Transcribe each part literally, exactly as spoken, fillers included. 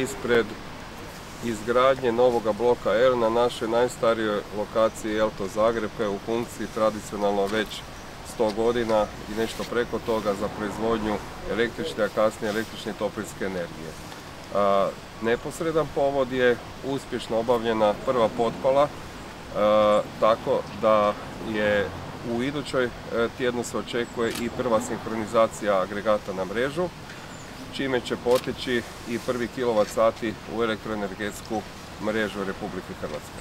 ispred izgradnje novoga bloka R na našoj najstarijoj lokaciji Elto Zagreb, koja je u funkciji tradicionalno već sto godina i nešto preko toga za proizvodnju električne, a kasnije električne i toplinske energije. A, neposredan povod je uspješno obavljena prva potpala, a, tako da je u idućoj tjednu se očekuje i prva sinkronizacija agregata na mrežu, čime će poteći i prvi kilovat sati u elektroenergetsku mrežu Republike Hrvatske.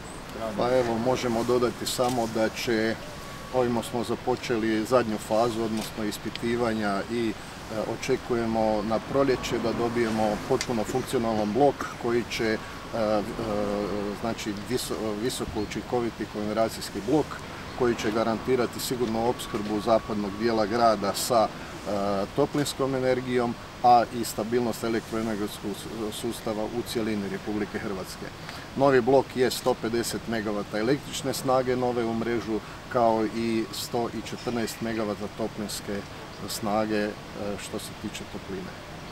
Pa evo, možemo dodati samo da će, ovim smo započeli zadnju fazu, odnosno ispitivanja i e, očekujemo na proljeće da dobijemo potpuno funkcionalan blok koji će, e, e, znači, viso, visoko učinkoviti kogeneracijski blok koji će garantirati sigurnu opskrbu zapadnog dijela grada sa e, toplinskom energijom, a i stabilnost elektroenergetskog sustava u cjelini Republike Hrvatske. Novi blok je sto pedeset megavata električne snage nove u mrežu, kao i sto četrnaest megavata toplinske snage što se tiče topline.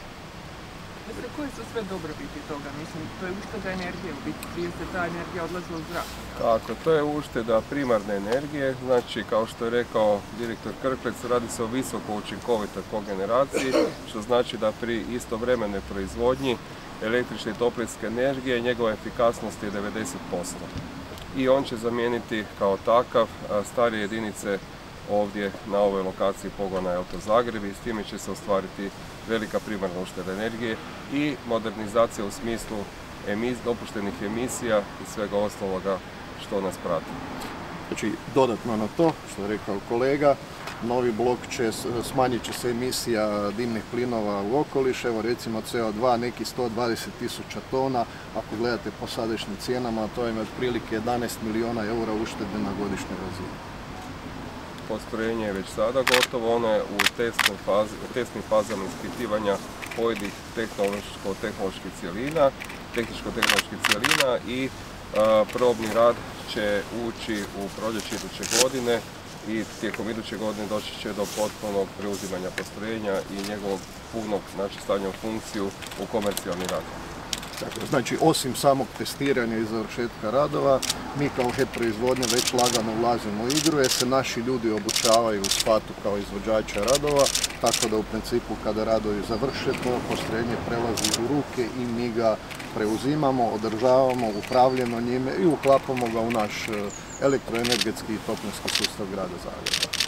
Mislim, koje su sve dobrobiti toga? Mislim, to je ušteda energije, u biti prije se ta energija odlazila u zrak. Tako, to je ušteda primarne energije, znači kao što je rekao direktor Krklec, radi se o visoko učinkovitoj kogeneraciji, što znači da pri istovremenoj proizvodnji električne i toplinske energije njegova efikasnost je devedeset posto. I on će zamijeniti kao takav starije jedinice ovdje na ovoj lokaciji pogona Elto Zagreb i s time će se ostvariti velika primarna ušteda energije i modernizacija u smislu emis, dopuštenih emisija i svega ostaloga što nas prati. Znači, dodatno na to, što je rekao kolega, novi blok će, smanjit će se emisija dimnih plinova u okoliš, evo recimo C O dva neki sto dvadeset tisuća tona, ako gledate po sadašnjim cijenama, to je otprilike jedanaest milijuna eura uštede na godišnjoj razini. Postrojenje je već sada gotovo, ono je u testnoj fazi, testnim fazama ispitivanja pojedinih tehnološko-tehnoloških cjelina, tehničko-tehnoloških cjelina i a, probni rad će ući u proljeće iduće godine i tijekom iduće godine doći će do potpunog preuzimanja postrojenja i njegovog punog, znači, stavljanja u funkciju u komercijalni rad. Znači, osim samog testiranja i završetka radova, mi kao HEP proizvodnja već lagano ulazimo u igru jer se naši ljudi obučavaju u SPAT-u kao izvođača radova, tako da u principu kada radovi završe, to postrojenje prelazi u ruke i mi ga preuzimamo, održavamo, upravljamo njime i uklapamo ga u naš elektroenergetski i toplinski sustav grada Zagreba.